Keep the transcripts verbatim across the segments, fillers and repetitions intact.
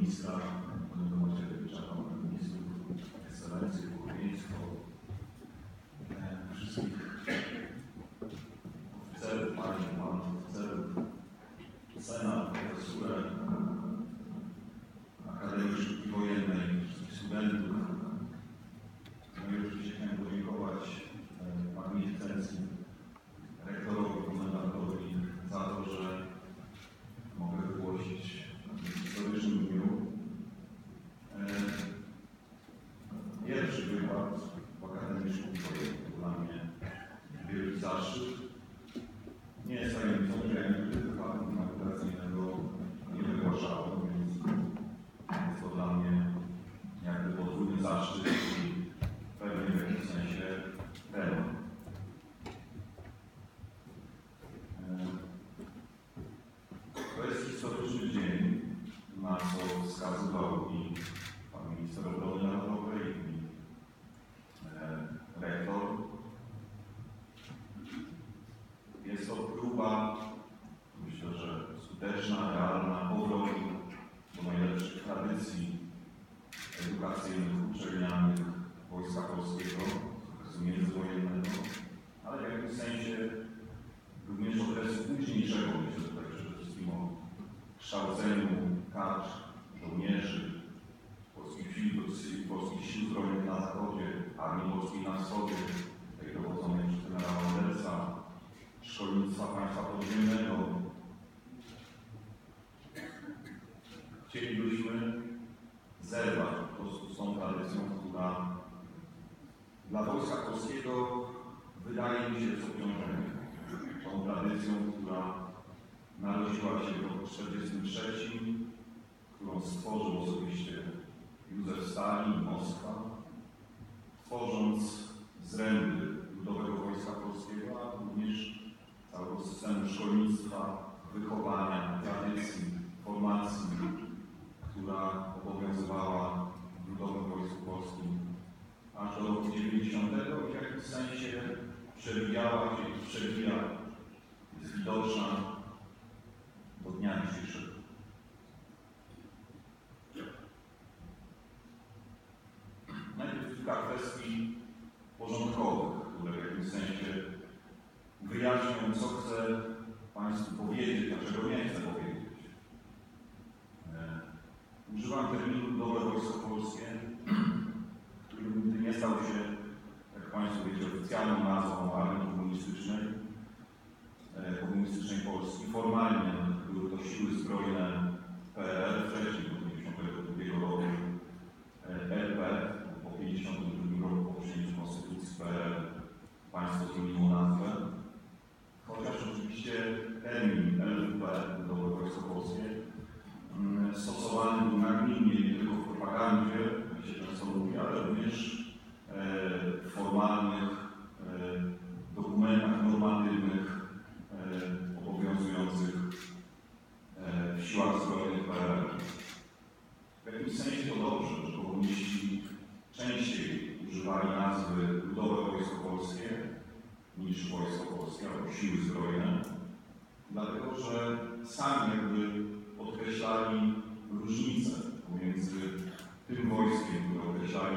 ministra Macierewicza, pana ministrów, ekscelencje, podobieństwo, wszystkich oficerów, panie, panów oficerów, senat, profesurę, Akademii Sztuki Wojennej, wszystkich studentów. No i oczywiście chciałem podziękować pani ekscelencji, rektorowi, komendantowi za to, że mogę wygłosić w historycznym dniu pierwszy wykład w Akademii Sztuki Wojennej. To dla mnie wielki zaszczyt. Nie jest tajemnicą, że ja nigdy wykładu inauguracyjnego nie wygłaszałem, więc jest to dla mnie jakby podwójny zaszczyt i pewnie w jakimś sensie temat. To jest historyczny dzień, na co wskazywał i pan minister obrony narodowej, i e, rektor. Jest to próba, myślę, że skuteczna, realna, powrotu do najlepszych tradycji edukacyjnych, uczelnianych Wojska Polskiego, z okresu międzywojennego, ale w jakimś sensie również okresu późniejszego, myślę tutaj przede wszystkim o kształceniu kadr, żołnierzy, polskich sił, polskich sił zbrojnych na zachodzie, Armii Polskiej na wschodzie, tej dowodzonej przez generała Andersa, szkolnictwa państwa podziemnego. Chcielibyśmy zerwać po prostu z tą tradycją, która dla Wojska Polskiego wydaje mi się jest obciążeniem. Tą tradycją, która narodziła się w roku tysiąc dziewięćset czterdziestym trzecim, którą stworzył osobiście Józef Stalin, Moskwa, tworząc zręby Ludowego Wojska Polskiego, a również całego systemu szkolnictwa, wychowania, tradycji, formacji, która obowiązywała w Ludowym Wojsku Polskim aż do roku dziewięćdziesiątego i w jakimś sensie przewijała się i przewija, jest widoczna do dnia dzisiejszego. Najpierw kilka kwestii porządkowych, które w jakimś sensie wyjaśnią, co chcę Państwu powiedzieć, dlaczego nie chcę powiedzieć. Używam terminu Ludowe Wojsko Polskie, który nigdy nie stał się, jak Państwo wiecie, oficjalną nazwą armii komunistycznej, komunistycznej Polski. Formalnie były to siły zbrojne P R L, wcześniej do pięćdziesiątego drugiego roku R P, po pięćdziesiątym drugim roku po przyjęciu Konstytucji P R L państwo zmieniło nazwę. Chociaż oczywiście termin L W P, Ludowe Wojsko Polskie, stosowany był nagminnie nie tylko w propagandzie, jak się często mówi, ale również w formalnych dokumentach normatywnych obowiązujących w siłach zbrojnych P R L. W jakimś sensie to dobrze, że komuniści częściej używali nazwy Ludowe Wojsko Polskie niż Wojsko Polskie albo Siły Zbrojne, dlatego że sami jakby podkreślali różnicę pomiędzy tym wojskiem, które określali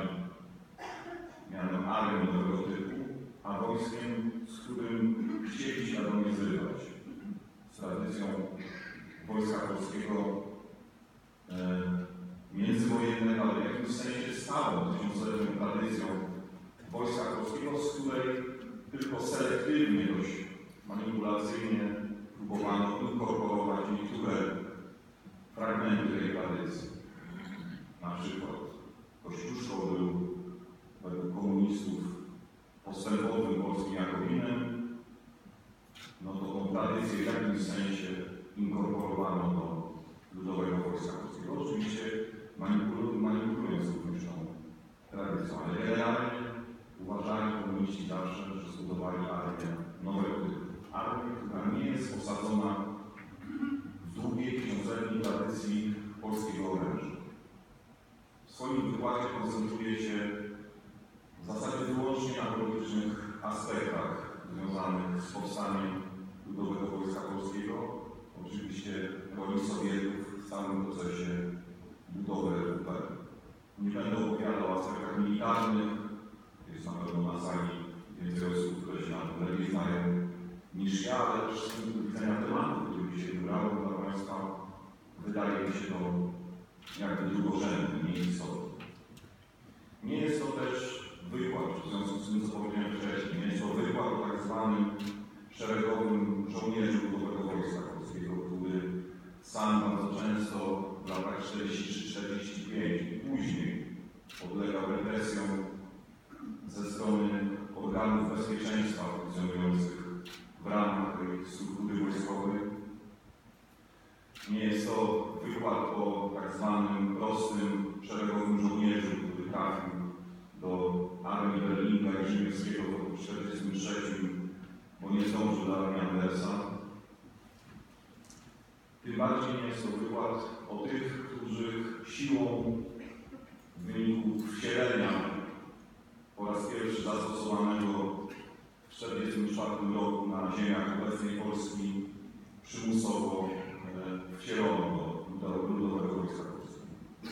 mianem armii nowego typu, a wojskiem, z którym chcieli świadomie zrywać, z tradycją Wojska Polskiego e, międzywojennego, ale w jakimś sensie stałą tysiącletnią tradycją Wojska Polskiego, z której tylko selektywnie, dość manipulacyjnie próbowano inkorporować niektóre fragmenty tej tradycji. Na przykład Kościuszko był według komunistów postępowym polskim Jakobinem, no to tą tradycję w jakimś sensie inkorporowano do Ludowego Wojska Polskiego. Oczywiście manipulując również tą tradycją, ale generalnie uważali komuniści zawsze, że zbudowali armię nowego typu. Armię, która nie jest osadzona w długiej, tysiącletniej tradycji polskiego oręża. W swoim wykładzie koncentruje się w zasadzie wyłącznie na politycznych aspektach związanych z powstaniem Ludowego Wojska Polskiego. Oczywiście roli Sowietów w całym procesie budowy Nie będę opowiadał o aspektach militarnych. Jest na pewno na sali więcej osób, które się na tym lepiej znają niż ja, ale też z punktu widzenia tematu, który się wybrał dla Państwa, wydaje mi się to jakby drugorzędny, nieistotny. Nie jest to też wykład, w związku z tym, co powiedziałem wcześniej, nie jest to wykład o tak zwanym szeregowym żołnierzu Ludowego Wojska Polskiego, który sam bardzo często w latach czterdzieści trzy czterdzieści pięć i później podlegał represjom ze strony organów bezpieczeństwa funkcjonujących w ramach tej struktury wojskowej. Nie jest to wykład o tak zwanym prostym szeregowym żołnierzu, który trafił do armii Berlinga i Żmierskiego w roku tysiąc dziewięćset czterdziestym trzecim, bo nie zdążył do armii Andersa. Tym bardziej nie jest to wykład o tych, których siłą w wyniku wcielenia po raz pierwszy zastosowanego w tysiąc dziewięćset czterdziestym czwartym roku na ziemiach obecnej Polski przymusowo e, wcielono do Ludowego Wojska Polskiego.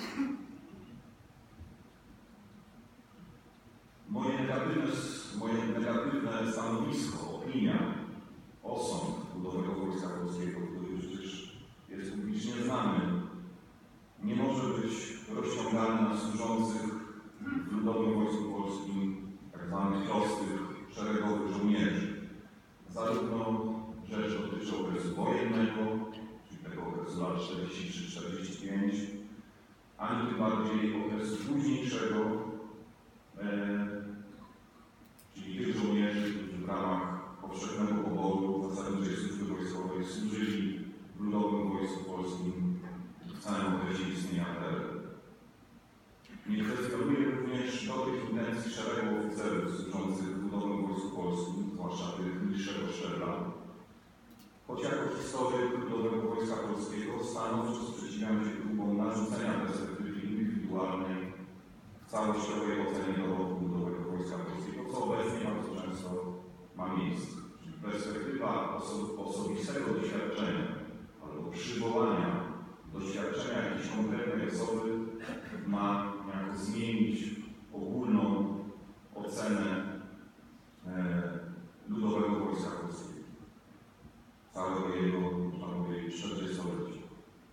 Moje negatywne, moje negatywne stanowisko, opinia, osąd Ludowego Wojska Polskiego, który przecież jest publicznie znany, nie może być rozciągany na służących w Ludowym Wojsku Polskim tak zwanych prostych, szeregowych żołnierzy. Zarówno rzecz dotyczy okresu wojennego, czyli tego okresu lat czterdzieści trzy czterdzieści pięć, ani tym bardziej okresu późniejszego, e, czyli tych żołnierzy, którzy w ramach powszechnego poboru zasadniczej służby wojskowej służyli w Ludowym Wojsku Polskim w całym okresie istnienia P R L. Nie kwestionuję również dobrych intencji szeregu oficerów służących w Ludowym Wojsku Polskim, zwłaszcza tych niższego szczebla. Choć jako historyk Ludowego Wojska Polskiego stanowczo sprzeciwiam się próbom narzucenia perspektywy indywidualnej w całościowej ocenie dorobku Ludowego Wojska Polskiego, co obecnie bardzo często ma miejsce. Czyli perspektywa oso osobistego doświadczenia albo przywołania doświadczenia jakiejś konkretnej osoby ma niejako zmienić ogólną ocenę e, Ludowego Wojska Polskiego, całego jego, można powiedzieć, czterdziestolecia.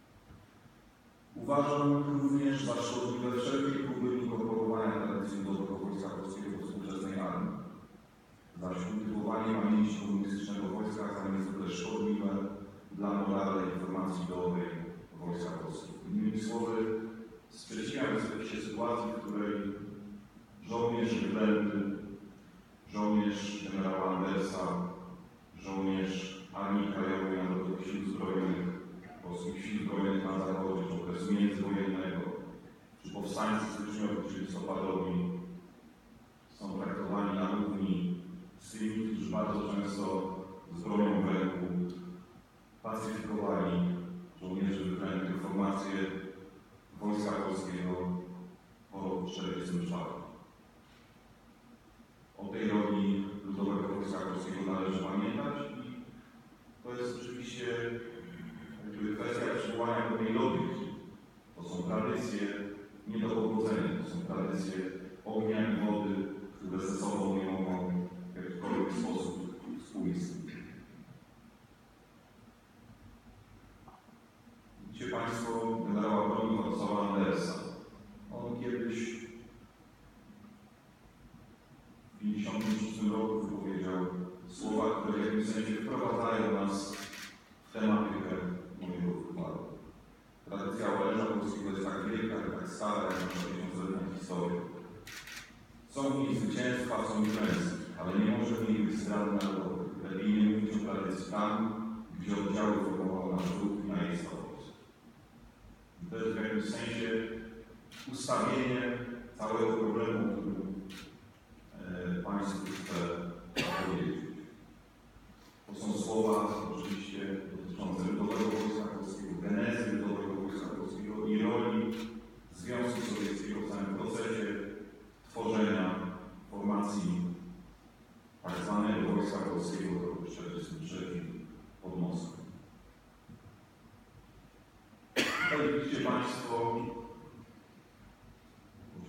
Uważam również za szkodliwe wszelkie próby inkorporowania tradycji Ludowego Wojska Polskiego do współczesnej armii. Zaś kultywowanie pamięci komunistycznego wojska jest niezwykle szkodliwe dla morale i informacji dobrej Wojska Polskiego. Innymi słowy, sprzeciwiam się sytuacji, w której żołnierz wyklęty, żołnierz generała Andersa, żołnierz Armii Krajowej Narodowych Sił Zbrojnych, Polskich Sił Zbrojnych na Zachodzie, czy okresu międzywojennego, czy powstańcy styczniowi, czy listopadowi są traktowani na równi z tymi, którzy bardzo często z bronią w ręku pacyfikowali żołnierzy wyklętych formację Wojska Polskiego po roku tysiąc dziewięćset czterdziestym czwartym. O tej roli Ludowego Wojska Polskiego należy pamiętać i to jest oczywiście kwestia przywołania pewnej logiki. To są tradycje nie do pogodzenia, to są tradycje ognia i wody, które ze sobą nie mogą w jakikolwiek sposób współistnieć. Widzicie Państwo generała broni Władysława Andersa. On kiedyś w tysiąc dziewięćset pięćdziesiątym szóstym roku wypowiedział słowa, które w jakimś sensie wprowadzają nas w tematykę mojego wykładu. Tradycja oręża polskiego jest tak wielka i tak stara, jak nasza tysiącletnia historia. Są w niej zwycięstwa, są i klęski, ale nie może w niej być zdrady narodowych. Lepiej nie mówić o tradycji tam, gdzie oddziały formował nasz ruch i na jej starość. To jest w jakimś sensie ustawienie całego problemu, o którym e, Państwu chcę powiedzieć. To są słowa oczywiście dotyczące Ludowego Wojska Polskiego, genezy Ludowego Wojska Polskiego i roli Związku Sowieckiego w całym procesie tworzenia formacji tak zwanego Wojska Polskiego w roku tysiąc dziewięćset czterdziestym trzecim pod Moskwą. Tutaj widzicie Państwo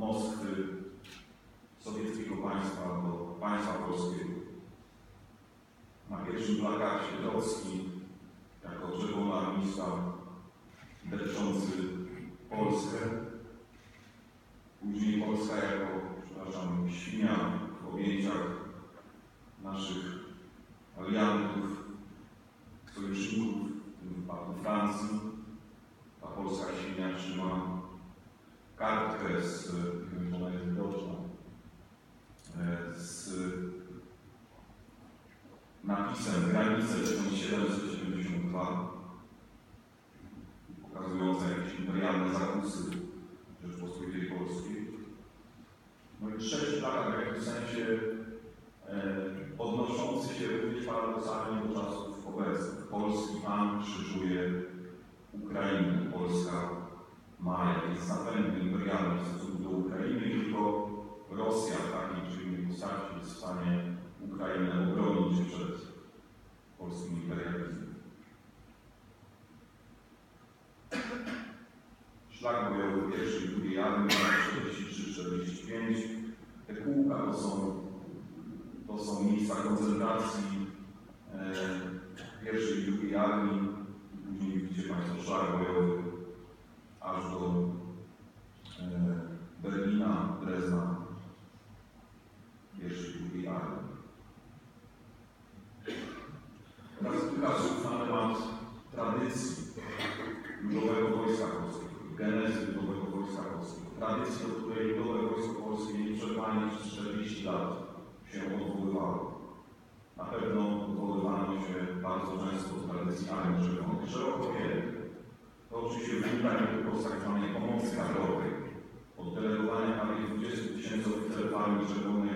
Moskwy, sowieckiego państwa do państwa polskiego. Na pierwszym plakacie Trocki jako czerwonoarmista depczący Polskę. Później Polska jako, przepraszam, świnia w objęciach naszych aliantów, sojuszników, w tym wypadku Francji. Ta polska świnia trzyma kartkę z, nie wiem, ona jest widoczna, z napisem granice tysiąc siedemset siedemdziesiąt dwa, pokazujące jakieś imperialne zakusy Rzeczpospolitej Polskiej. No i trzeci plakat w jakimś sensie e, odnoszący się również paradoksalnie do czasów obecnych. Polski Pan krzyżuje Ukrainę. Polska ma jakieś zapędy imperialne w stosunku do Ukrainy, tylko Rosja w takiej czy innej postaci jest w stanie Ukrainę obronić przed polskim imperializmem. Szlak bojowy pierwszej i drugiej armii, czterdzieści trzy czterdzieści pięć. Te kółka to są, to są miejsca koncentracji e, pierwszej i drugiej armii. Później widzicie Państwo szlak bojowy aż do e, Berlina, Drezna, pierwszej i drugiej armii. Teraz kilka słów na temat tradycji Ludowego Wojska Polskiego, genezy Ludowego Wojska Polskiego. Tradycji, do której Ludowe Wojsko Polskie nieprzerwanie przez czterdzieści lat się odwoływało. Na pewno odwoływano się bardzo często do tradycji Armii Czerwonej. Szeroko pojęte. To oczywiście wynika nie tylko z tak zwanej pomocy kadrowej, od delegowania prawie dwudziestu tysięcy oficerów Armii Czerwonej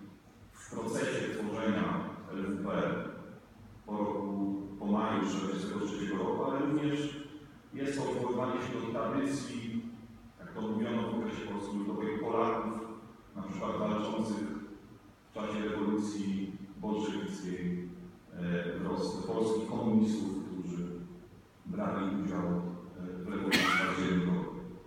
w procesie tworzenia L W P po roku, po maju tysiąc dziewięćset czterdziestego trzeciego roku, ale również jest to odwoływanie się do tradycji, jak to mówiono w okresie Polski Ludowej, Polaków, na przykład walczących w czasie rewolucji bolszewickiej w Rosji, polskich komunistów, którzy brali udział w rewolucji październikowej.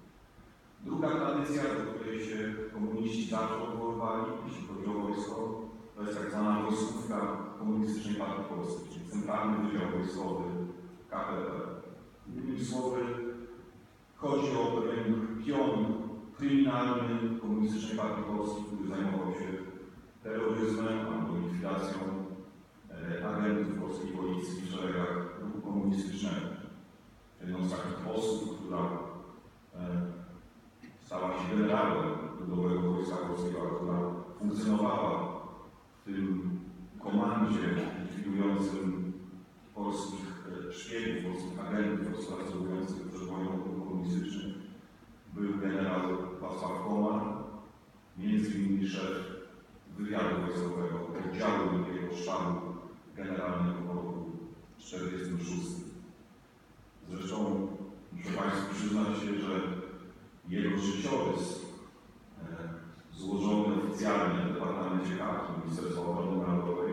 Druga tradycja, do której się komuniści zawsze odwoływali, jeśli chodzi o wojsko, to jest tak zwana wojskówka Komunistycznej Partii Polskiej, czyli Centralny Wydział Wojskowy K P P. Innymi słowy, chodzi o pewien pion kryminalny Komunistycznej Partii Polskiej, który zajmował się terroryzmem albo likwidacją e, agentów polskiej policji w szeregach ruchu komunistycznego. Jedną z takich osób, która e, stała się generałem Ludowego Wojska Polskiego, która funkcjonowała w tym komandzie likwidującym polskich szpiegów, polskich agentów współpracujących przed wojną komunistyczną, był generał Wacław Komar, między innymi szef wywiadu wojskowego, oddziału drugiego sztabu generalnego w roku czterdziestym szóstym. Zresztą muszę Państwu przyznać się, że jego życiorys e, złożony oficjalnie w Departamencie Karty Ministerstwa Obrony Narodowej,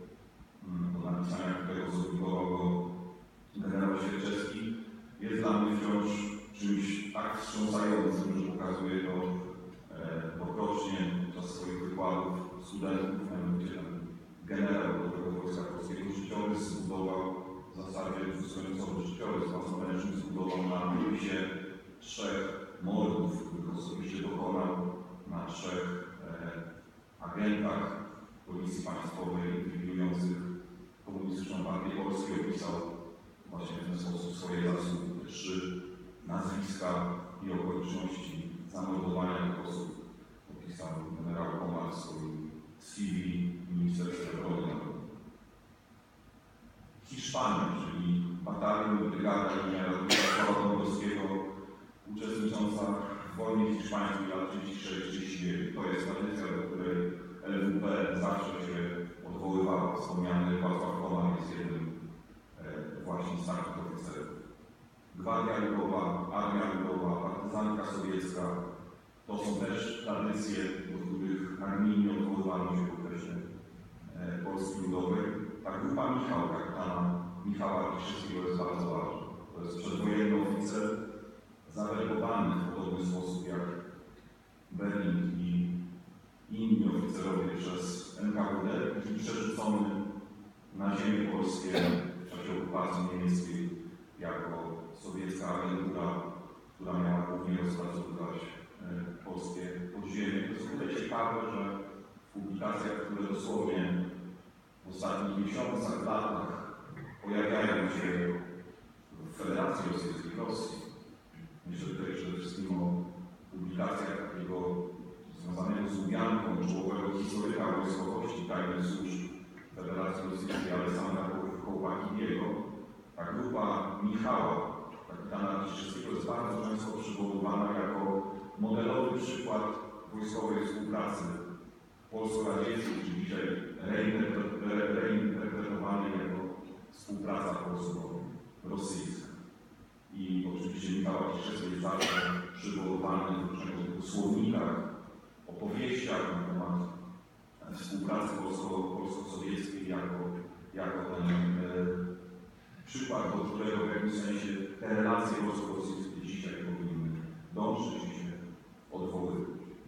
do napisania którego zobligował go generał Świerczewski, jest dla mnie wciąż czymś tak wstrząsającym, że pokazuje to e, pokrocznie podczas swoich wykładów studentów, mianowicie ten generał Ludowego Wojska Polskiego życiorys zbudował w zasadzie dwustronicowy życiorys własnoręczny zbudował na opisie trzech mordów, których osobiście dokonał, na trzech e, agentach Policji Państwowej likwidujących Komunistyczną Partię Polską. Opisał właśnie w ten sposób swoje zasługi, te trzy nazwiska i okoliczności zamordowania tych osób. Opisał generał Komar w swoim C V w Ministerstwie Obrony Narodowej. Hiszpania, czyli batalion, brygada imienia Radosława Dąbrowskiego, uczestnicząca w wojnie hiszpańskiej lat trzydzieści sześć trzydzieści dziewięć. To jest tradycja, do której L W P zawsze się odwoływała. Wspomniany Wacław Komar jest jednym e, właśnie z takich oficerów. Gwardia Ludowa, Armia Ludowa, partyzantka sowiecka to są też tradycje, do których nagminnie odwoływano się w okresie e, Polski Ludowej. Ta grupa Michał, kapitana Michała Piszewskiego jest bardzo ważna. To jest przedwojenny oficer zawerbowany w podobny sposób jak Berlin oficerowie przez N K W D i przerzucony na ziemię polskie w czasie okupacji niemieckiej jako sowiecka agentura, która miała głównie rozpracowywać polskie podziemie. To jest o tyle ciekawe, że w publikacjach, które dosłownie w ostatnich miesiącach, latach pojawiają się w Federacji Rosyjskiej, w Rosji. Myślę tutaj przede wszystkim o publikacjach takiego związanego z Łubianką, czołowego historyka wojskowości tajnych służb Federacji Rosyjskiej Aleksandra Kołpakiwiego. Ta grupa Michała, kapitana Ciszewskiego, jest bardzo często przywoływana jako modelowy przykład wojskowej współpracy polsko-radzieckiej, czy dzisiaj reinterpretowanej jako współpraca polsko-rosyjska. I oczywiście Michała Ciszewski jest zawsze przywoływany w różnego typu słownikach, opowieściach na temat współpracy polsko-sowieckiej jako, jako ten e, przykład, do którego w jakimś sensie te relacje polsko-rosyjskie dzisiaj powinny dążyć i się odwoływać.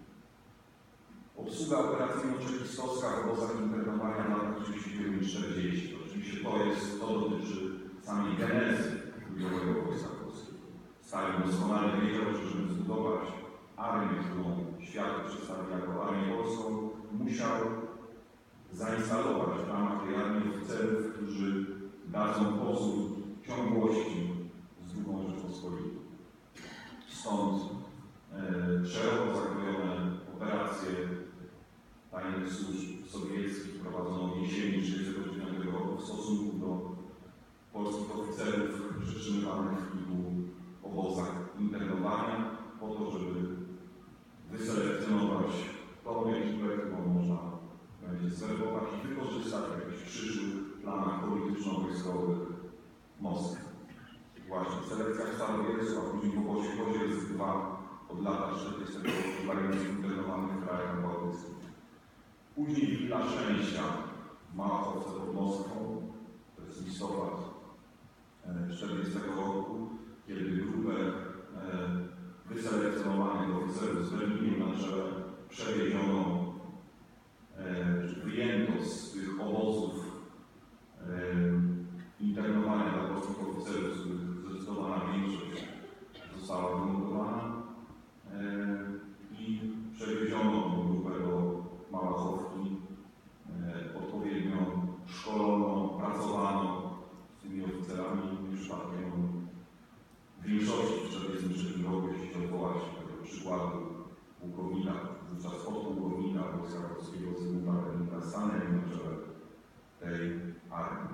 Obsługa operacyjno-czekistowska w obozach internowania w latach trzydziestych dziewięć czterdziestych. Oczywiście to jest, to dotyczy samej genezy ludowego wojska polskiego. Stalin doskonale wiedział, że żeby zbudować armię, którą świat przedstawi jako armię polską, musiał zainstalować w ramach tej armii oficerów, którzy dadzą pozór ciągłości z drugą Rzeczpospolitą. Stąd e, szeroko zakrojone operacje tajnych służb sowieckich prowadzono w jesieni tysiąc dziewięćset trzydziestego dziewiątego roku w stosunku do polskich oficerów przetrzymywanych w kilku obozach internowania po to, żeby wyselekcjonować tą ekipę, którą można będzie zwerbować i wykorzystać w jakichś przyszłych planach polityczno-wojskowych Moskwy. Właśnie selekcja w Starowiecku, a później w obozie Koziec dwa od lata czterdziestego roku dla internowanych w krajach bałtyckich. Później Willa Szczęścia w Małachowce pod Moskwą, to jest listopad tysiąc dziewięćset czterdziestego roku, kiedy grupę e, wyselekcjonowanych oficerów z Berlinem na czele przewieziono, e, wyjęto z tych obozów e, internowania dla polskich oficerów, z których zdecydowana większość została wymordowana e, i przewieziono tą grupę do Małachowki, e, odpowiednio szkolono, pracowano z tymi oficerami. Przypadkiem w większości w tysiąc dziewięćset czterdziestym trzecim roku, jeśli się odwołać do tego przykładu pułkownika, wówczas podpułkownika wojska polskiego Zygmunta Berlinga stanęli na czele tej armii.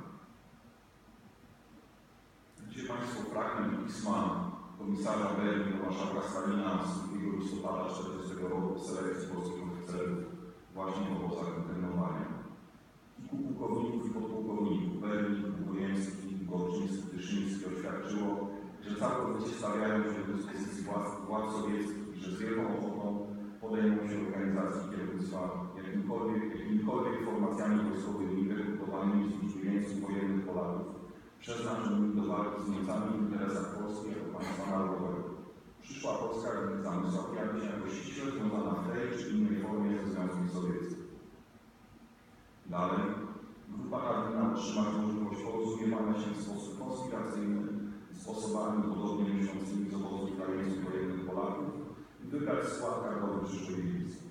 Widzicie Państwo fragment pisma komisarza Berlin do marszałka Stalina z drugiego listopada tysiąc dziewięćset czterdziestego roku w selekcji polskich oficerów właśnie w obozach internowania. Kilku pułkowników i podpułkowników Berlin, Bojemski, Gorczyński, Tyszyński oświadczyło, że całkowicie stawiają się do dyspozycji władz, władz sowieckich i że z wielką ochotą podejmą się organizacji kierownictwa jakimkolwiek, jakimikolwiek formacjami wojskowymi rekrutowanymi z uczciwych wojennych Polaków, przeznaczonymi do walki z Niemcami w interesach Polski jako państwa narodowego. Przyszła Polska zamysł objawi się jako ściśle związana w tej czy innej formie ze Związkiem Sowieckim. Dalej, grupa Radwina otrzyma możliwość porozumiewania się w sposób konspiracyjny z osobami podobnie myślącymi z obozów dla jeńców wojennych Polaków i wybrać skład kardowy przyszłej dywizji.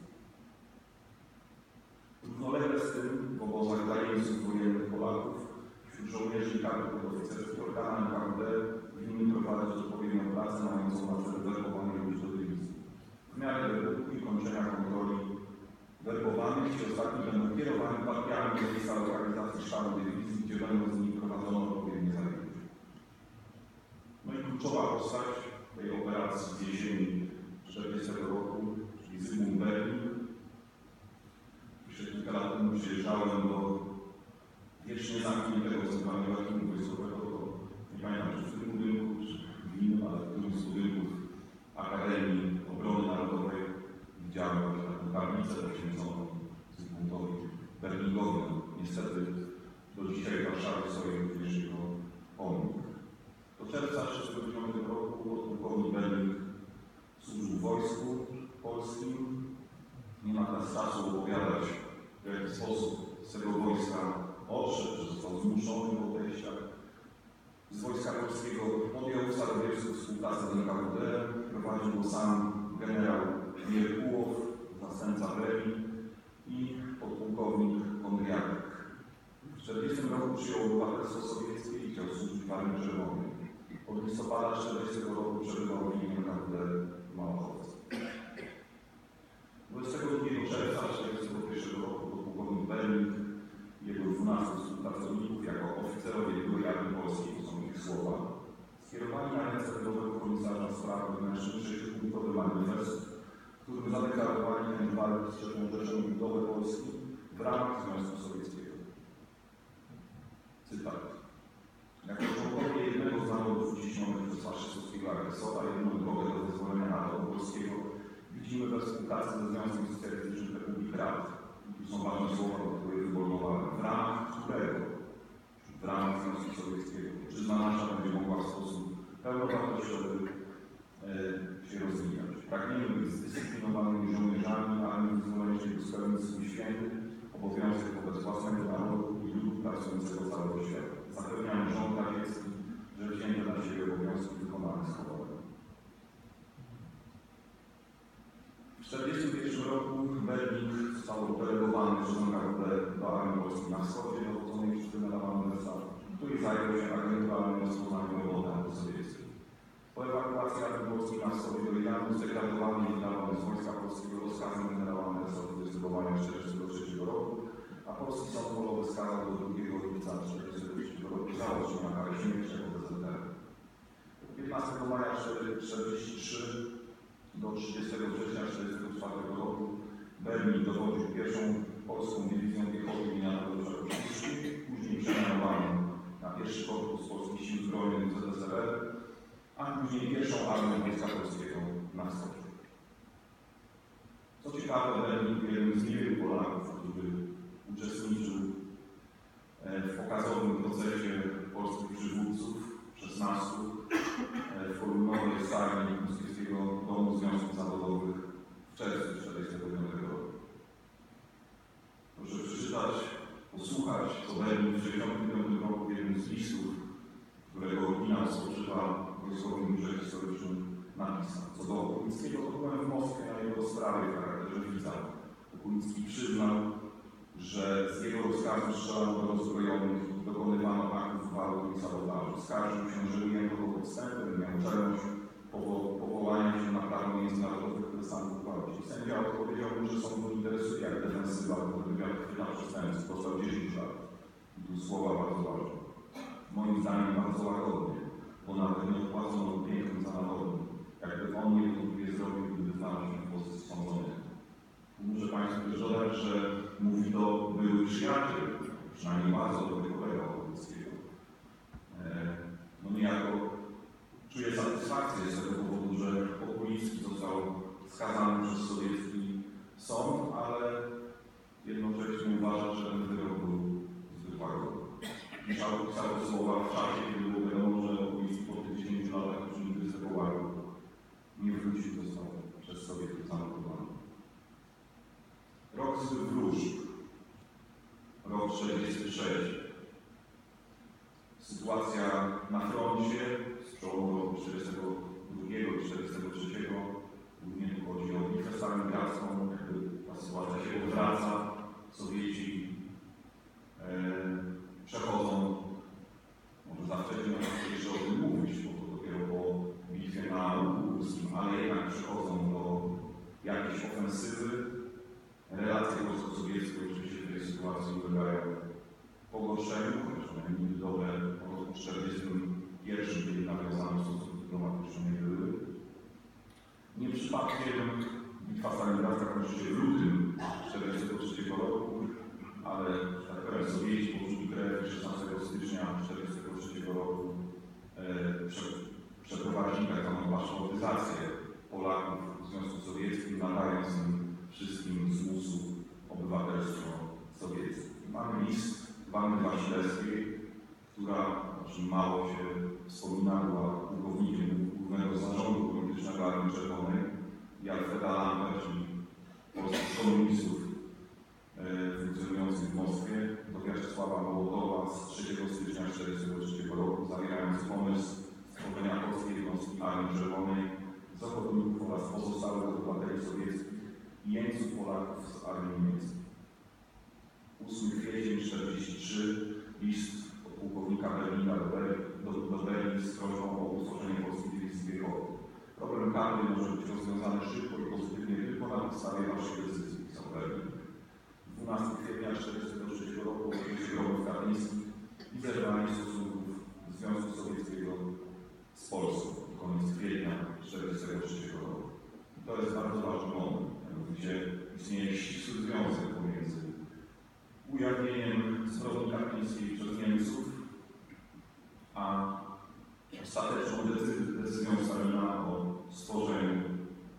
Równolegle z tym w obozach dla jeńców wojennych Polaków wśród żołnierzy i kadr podoficerskich organa N K W D winny prowadzić odpowiednią pracę mającą na celu werbowanie ludzi do dywizji. W miarę wybuchu i kończenia kontroli werbowanych ci ostatni będą kierowani partiami do miejsca lokalizacji sztabu dywizji, gdzie będą z nimi prowadzono odpowiednie zajęcia. No i kluczowa postać tej operacji z jesieni tysiąc dziewięćset czterdziestego roku, czyli Zygmunt Berlin. Jeszcze kilka lat temu przyjeżdżałem do wiecznie zamkniętego centralnego archiwum wojskowego, to nie pamiętam, czy w tym budynku, czy w innym, ale w którymś z budynków Akademii Obrony Narodowej widziałem taką tablicę poświęconą Zygmuntowi Berlingowi. Niestety do dzisiaj w Warszawie stoi również jego pomnik. Do czerwca tysiąc dziewięćset trzydziestego dziewiątego roku podpułkownik Berling służył w wojsku polskim Nie ma teraz czasu opowiadać, w jaki sposób z tego wojska odszedł, że został zmuszony do odejścia. Z wojska polskiego podjął w Starowiejsku współpracę z N K W D, prowadził go sam generał Mierkułow, zastępca Berii i podpułkownik Kondriatek. W tysiąc dziewięćset czterdziestym roku przyjął obywatelstwo sowieckie i chciał służyć w Armii Czerwonej. Od listopada tysiąc dziewięćset czterdziestego roku przebywał w linii N K W D w Małachowcu. dwudziestego drugiego czerwca tysiąc dziewięćset czterdziestego pierwszego roku podpułkownik Berling i jego dwunastu współpracowników jako oficerowie byłej Armii Polskiej, to są ich słowa, skierowali na ręce nowego komisarza spraw wewnętrznych sześciopunktowy manifest, w którym zadeklarowali chęć walki z trzecią Rzeszą i budowę Polski w ramach Związku Sowieckiego. Cytat. Jako członkowie jednego z narodów uciśnionych przez faszystowskiego agresora, jedną drogę do wyzwolenia narodu polskiego widzimy we współpracy ze Związkiem Socjalistycznym Republik Rad. I tu są ważne słowa, do których wyborowałem. W ramach którego, w ramach Związku Sowieckiego, ojczyzna nasza będzie mogła w sposób pełnowartościowy e, się rozwijać. Pragniemy być zdyscyplinowanymi żołnierzami Armii Wyzwoleńczej, by spełnić swój święty obowiązek wobec własnego narodu i ludu pracującego całego świata. Zapewniamy rząd radziecki, że wzięte na siebie obowiązki wykonane z honorem. W tysiąc dziewięćset czterdziestym pierwszym roku Berling został delegowany przez N K W D do Armii Polskiej na wschodzie, dowodzonej przez generała Andersa, który zajął się agenturalnym rozpoznaniem roboty antysowieckiej. Po ewakuacji Armii Polskiej na wschodzie do Iranu zdegradowany i wydawany z wojska polskiego rozkazem generała Andersa od dwudziestego maja tysiąc dziewięćset czterdziestego trzeciego roku, a polski sąd polowy skazał do drugiego lipca tysiąc dziewięćset czterdziestego trzeciego roku zaocznie na karę śmierci jako dezertera. piętnastego maja tysiąc dziewięćset czterdziestego trzeciego do trzydziestego września tysiąc dziewięćset czterdziestego czwartego roku Berling dowodził pierwszą polską dywizją piechoty imienia Tadeusza Kościuszki, później przemianowano na pierwszy korpus polskich sił zbrojnych Z S R R, a później pierwszą armię wojska polskiego na wschodzie. Co ciekawe, Berling był jednym z niewielu Polaków, który uczestniczył w pokazowym procesie polskich przywódców, szesnastu, w Kolunowej sali Moskiewskiego Domu Związków Zawodowych w czerwcu tysiąc dziewięćset czterdziestego piątego roku. Proszę przeczytać, posłuchać, co Berling w tysiąc dziewięćset sześćdziesiątym piątym roku w jednym z listów, którego oryginał spoczywa w Wojskowym Biurze Historycznym, napisał. Co do Okulickiego, to byłem w Moskwie na jego rozprawie w charakterze widza. Okulicki przyznał, że z jego rozkazu strzelano do rozbrojonych i dokonywano aktów gwałtu i sabotażu. Skarżył się, że ujęto go podstępem i miał czelność powo powołania się na prawo międzynarodowe, które sam uchwalił. Sędzia odpowiedział mu, że sąd go interesuje jak defensywa, bo wywiad chwyta przestępstw. Dostał dziesięć lat. I tu słowa bardzo ważne. Moim zdaniem bardzo łagodnie, bo nawet nie odpłacono pięknym za narodem. Jakby on niewątpliwie zrobił, gdyby znalazł się w pozycji sądzonych. Muszę Państwu też dodać, że mówi to były przyjaciel, przynajmniej bardzo dobry kolega Okulickiego. No niejako czuję satysfakcję z tego powodu, że Okulicki został skazany przez sowiecki sąd, ale jednocześnie uważa, że ten wyrok był zbyt łagodny. Pisał te słowa w czasie, kiedy było wiadomo, że Okulicki po tych dziesięciu latach już nigdy z tego ładu nie wrócił, został przez Sowietów zamordowany. Rok złych wróżb, rok czterdziesty trzeci. Sytuacja na froncie z przełomu roku czterdziestego drugiego i czterdziestego trzeciego. Głównie tu chodzi o bitwę stalingradzką, jakby ta sytuacja się odwraca. Sowieci e, przechodzą, może za wcześnie jeszcze o tym mówić, bo to dopiero po bitwie na Górskim, ale jednak przechodzą do jakiejś ofensywy. Relacje polsko-sowieckie oczywiście w tej sytuacji ulegają pogorszeniu, chociaż one nigdy dobre po tysiąc dziewięćset czterdziestym pierwszym, kiedy nawiązane stosunki dyplomatyczne nie były. Nie przypadkiem bitwa stalingradzka kończy się w lutym tysiąc dziewięćset czterdziestego trzeciego roku, ale tak powiem, Sowieci poczuli krew i szesnastego stycznia tysiąc dziewięćset czterdziestego trzeciego roku e, prze, przeprowadzili tak zwaną paszportyzację Polaków w Związku Sowieckim, nadając im wszystkim z U S U obywatelstwo sowieckie. Mamy list Wanny Wasilewskiej, która, o czym mało się wspomina, była pułkownikiem głównego zarządu politycznego Armii Czerwonej i Alfreda Lampe, czyli polskiego komunistów e, funkcjonujących w Moskwie do Wiaczesława Mołotowa z trzeciego stycznia tysiąc dziewięćset czterdziestego trzeciego roku, zawierając pomysł stworzenia polskiej jednostki Armii Czerwonej, zachodników oraz pozostałych obywateli sowieckich i jeńców Polaków z armii niemieckiej. ósmego kwietnia tysiąc dziewięćset czterdziestego trzeciego list od pułkownika Berlina do, do, do Berlin z prośbą o utworzenie polskiej dywizji piechoty. Problem karny może być rozwiązany szybko i pozytywnie tylko na podstawie waszej decyzji, pisał Berlin. dwunastego kwietnia tysiąc dziewięćset czterdziestego trzeciego roku oczywiście Robert Kaczyński i zerwanie stosunków Związku Sowieckiego z Polską. Koniec kwietnia tysiąc dziewięćset czterdziestego trzeciego roku. I to jest bardzo ważny moment, gdzie istnieje ścisły związek pomiędzy ujawnieniem zbrodni katyńskiej przez Niemców, a ostateczną decyzją, decyzją Stalina o stworzeniu e,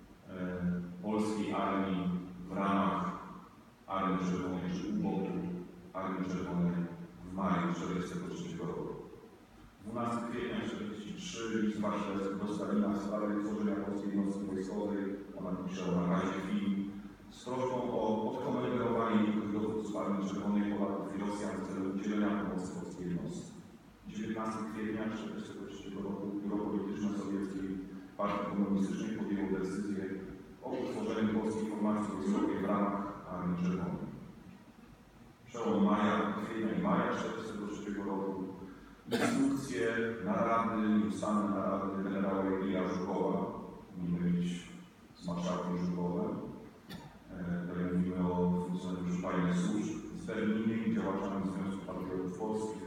polskiej armii w ramach Armii Czerwonej, czy u boku Armii Czerwonej w maju tysiąc dziewięćset czterdziestego trzeciego roku. dwunastego kwietnia tysiąc dziewięćset czterdziestego trzeciego list Wasilewski do Stalina w sprawie utworzenia polskiej jednostki wojskowej, ona pisze o nakazie chwili, z prośbą o odkomenderowanie niektórych dowódców Armii Czerwonej, Polaków i Rosjan w celu udzielenia pomocy polskiej jednostce. dziewiętnastego kwietnia tysiąc dziewięćset czterdziestego trzeciego roku Biuro Polityczne Sowieckiej Partii Komunistycznej podjęło decyzję o utworzeniu polskiej formacji wojskowej w ramach Armii Czerwonej. Przełom maja, kwietnia i maja tysiąc dziewięćset czterdziestego trzeciego roku instrukcje, narady, nieustanne narady generała Ilja Żukowa, nie mylić z marszałkiem Żukowem, tutaj mówimy o funkcjonariuszu tajnych służb, z Berlinem i działaczami Związku Patriotów Polskich.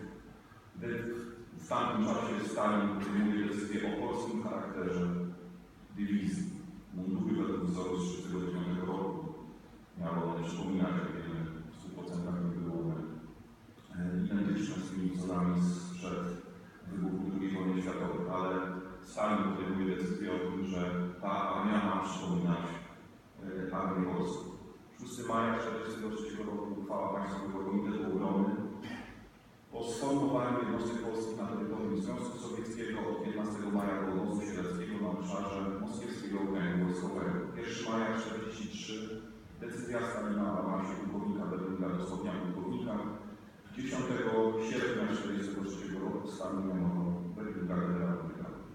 W tamtym czasie Stalin podejmuje decyzję o polskim charakterze dywizji. Mundury według wzoru z tysiąc dziewięćset trzydziestego dziewiątego roku miały one przypominać, jak wiemy, w stu procentach nie były one identyczne z tymi wzorami sprzed wybuchu drugiej wojny światowej, ale Stalin podejmuje decyzję o tym, że ta armia ma przypominać e, armię polską. szóstego maja tysiąc dziewięćset czterdziestego trzeciego roku uchwała Państwowego Komitetu Obrony o sformowaniu jednostek polskich na terytorium Związku Sowieckiego od piętnastego maja do obozu sieleckiego na obszarze Moskiewskiego Okręgu Wojskowego. pierwszego maja tysiąc dziewięćset czterdziestego trzeciego decyzja Stalina o awansie pułkownika Berlinga do stopnia pułkownika. dziesiątego sierpnia tysiąc dziewięćset czterdziestego trzeciego roku Stalin mianował Berlinga generałem.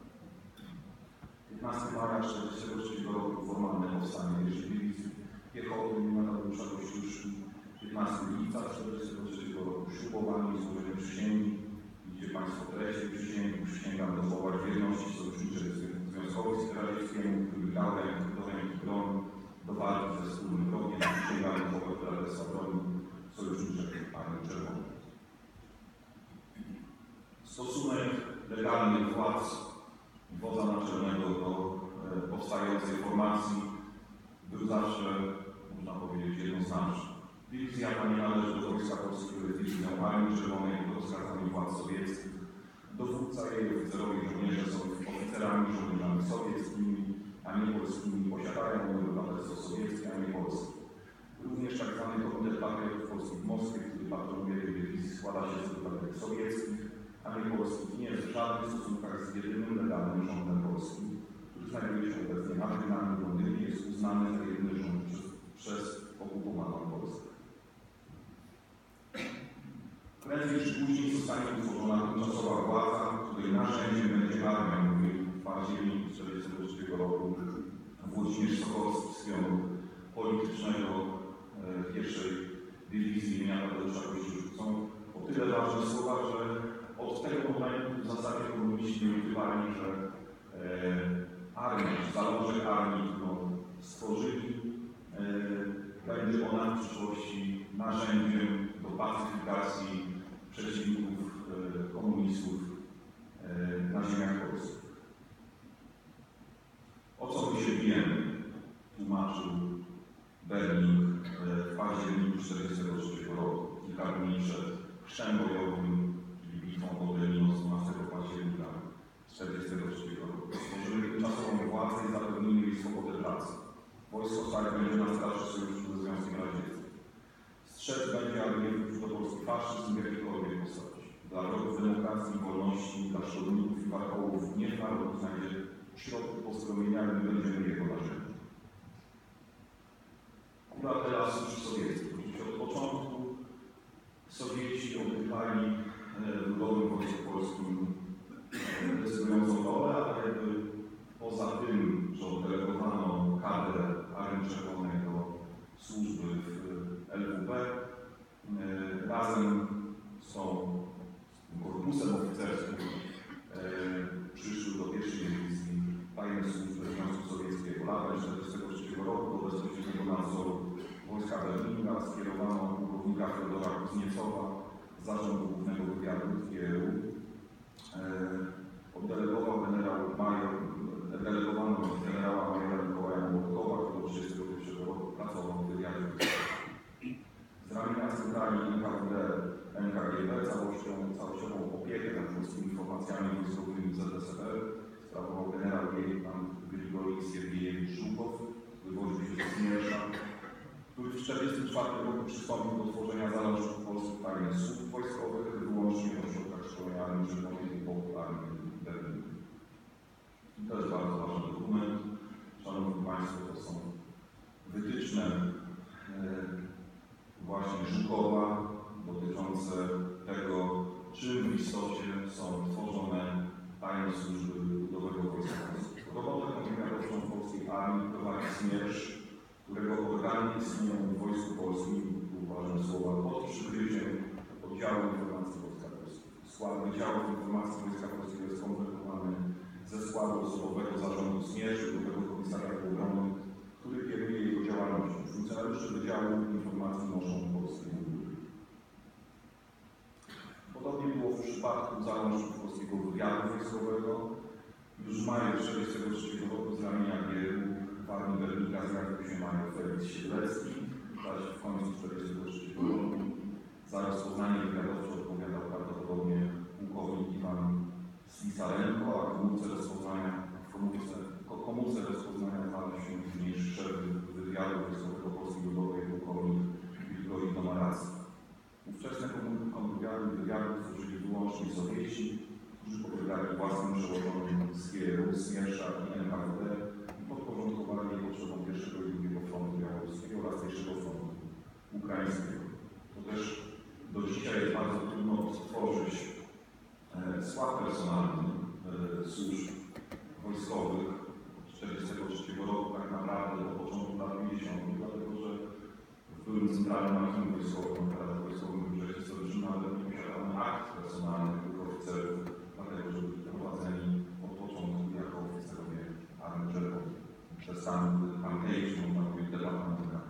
piętnastego maja tysiąc dziewięćset czterdziestego trzeciego roku formalne powstanie pierwszej dywizji piechoty imienia Tadeusza Kościuszki. piętnastego lipca tysiąc dziewięćset czterdziestego trzeciego roku ślubowanie i złożenie przysięgi. Widzicie Państwo treść przysięgi. Przysięgam dochować wierności sojuszniczej związkowi radzieckiemu, który dał do ręki broń do walki ze wspólnym wrogiem. Przysięgam dochować królestwa broni sojuszniczej Armii Czerwonej. Stosunek legalnych władz wodza naczelnego do e, powstającej formacji był zawsze, można powiedzieć, jednoznaczny. Dywizja ta nie należy do Wojska Polskiego, jest dywizją Armii Czerwonej pod rozkazami władz sowieckich. Dowódca jej oficerowie i żołnierze są oficerami i żołnierzami sowieckimi, a nie polskimi. Posiadają one obywatelstwo sowieckie, a nie polskie. Również tak zwany Komitet Patriotów Polskich w Moskwie, który patronuje tej dywizji, składa się z obywateli sowieckich, a nie polskich. Nie jest w żadnych stosunkach z jedynym legalnym rządem polskim, który znajduje się obecnie na Rynami w Londynie, jest uznany za jedyny rząd przez, przez okupowaną Polskę. Prędzej czy później zostanie utworzona tymczasowa władza, której narzędziem będzie armia, mówił w październiku tysiąc dziewięćset czterdziestego trzeciego roku Włodzimierz Sokolski z pionu politycznego e, pierwszej dywizji imienia Tadeusza Kościuszki. Są o tyle ważne słowa, że od tego momentu w zasadzie komuniści nie ukrywali, że e, armia, zalążek armii, którą stworzyli, e, będzie ona w przyszłości narzędziem do pacyfikacji przeciwników e, komunistów e, na ziemiach polskich. O co my się bijemy? Tłumaczył Berling w październiku tysiąc dziewięćset czterdziestego trzeciego roku, kilka dni przed chrztem bojowym, czyli bitwą pod Berliną z dwunastego października tysiąc dziewięćset czterdziestego trzeciego roku. Stworzyli tymczasową władzę i zapewnili jej swobodę pracy. Wojsko stale będzie na straży sojuszu ze Związkiem Radzieckim. Strzec będzie, aby nie wrócił do Polski faszyzm w jakiejkolwiek postaci. Dla wrogów demokracji i wolności, dla szkodników i warchołów niech naród znajdzie środki poskromienia, my będziemy jego narzędziem. Akurat podpułkownika Fiodora Kuzniecowa z Zarządu Głównego Wywiadu w G R U. Oddelegował generał major, delegowano generała majora Mikołaja Młotkowa, który od tysiąc dziewięćset trzydziestego pierwszego roku pracował w wywiadzie. Z ramienia centrali N K W D N K G B całością, całościową opiekę nad polskimi informacjami wojskowymi Z S R R sprawował generał lejtnant Grigorij Siergiejewicz Żukow, wywodził się z Smiersza, który w tysiąc dziewięćset czterdziestym czwartym roku przystąpił do tworzenia zalążków polskich tajnych służb wojskowych, wyłącznie w ośrodkach szkolenia Armii Czerwonej i Wołów Armii Berlin. I to jest bardzo ważny dokument. Szanowni Państwo, to są wytyczne e, właśnie Żukowa dotyczące tego, czym w istocie są tworzone tajne służby ludowego wojska polskiego. Robotę komunikatowczą polskiej armii prowadzi Smiersz, którego organy istnieją w Wojsku Polskim, uważam słowa, pod przykryciem oddziału informacji Wojska Polskiego. Skład Wydziału Informacji Wojska Polskiego jest kompletowany ze składu osobowego zarządu Smierszu, nowego komisariatu obrony, który kieruje jego działalnością. Funkcjonariusze Wydziału Informacji noszą polskie mundury. Podobnie było w przypadku zalążków polskiego wywiadu wojskowego. Już w maju tysiąc dziewięćset czterdziestego trzeciego roku z ramienia G R U w Armii Berlina zjawił się major Felix Siedlecki, zaś w końcu tysiąc dziewięćset czterdziestego trzeciego roku za rozpoznanie wywiadowcze odpowiadał prawdopodobnie pułkownik Iwan Slisarenko, a w komórce rozpoznania, w komórce, w komórce rozpoznania znalazł się późniejszy szef wywiadu wojskowego Polskiej Ludowej pułkownik Grigorij Domaracki. Ówczesne kontrwywiady wywiadu tworzyli wyłącznie Sowieci, którzy podlegali własnym przełożonym z G R U, Smiersza i N K W D i podporządkowali je potrzebom pierwszego i drugiego frontu białoruskiego oraz pierwszego frontu ukraińskiego. To też do dzisiaj jest bardzo trudno stworzyć e, skład personalny e, służb wojskowych od tysiąc dziewięćset czterdziestego trzeciego roku tak naprawdę do początku lat pięćdziesiątych, dlatego że w byłym centralnym archiwum wojskowym, teraz wojskowym Wydziale Historycznym nawet nie posiadamy akt personalnych tych oficerów, dlatego że byli prowadzeni od początku jako oficerowie Armii Czerwonej. Przez sam Pankejcz, można powiedzieć, departamentka.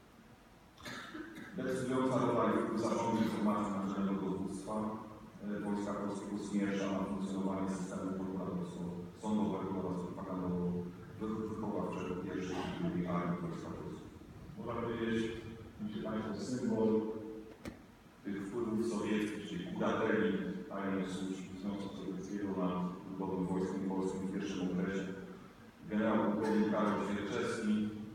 Decydująca rola i wpływ Zarządu Informacji Naczelnego Dowództwa Wojska Polskiego Smiersza na funkcjonowanie systemu prokuratorsko-sądowego oraz propagandowo-wychowawczego pierwszej i drugiej Armii Wojska Polskiego. Można powiedzieć, myślę Państwo, symbol tych wpływów sowieckich, czyli kurateli tajnych służb Związku Sowieckiego nad ludowym wojskiem polskim w pierwszym okresie. Generał pułkownik Karol Świerczewski,